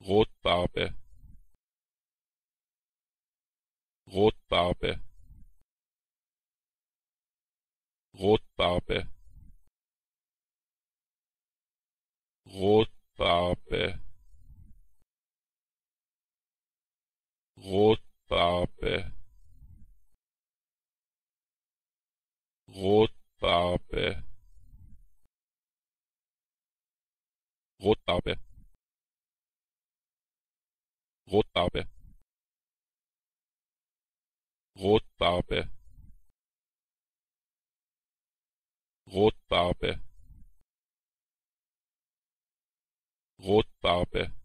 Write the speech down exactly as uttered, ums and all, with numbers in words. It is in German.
Rotbarbe, Rotbarbe, Rotbarbe, Rotbarbe, Rotbarbe, Rotbarbe, Rotbarbe, Rotbarbe, Rotbarbe, Rotbarbe, Rotbarbe,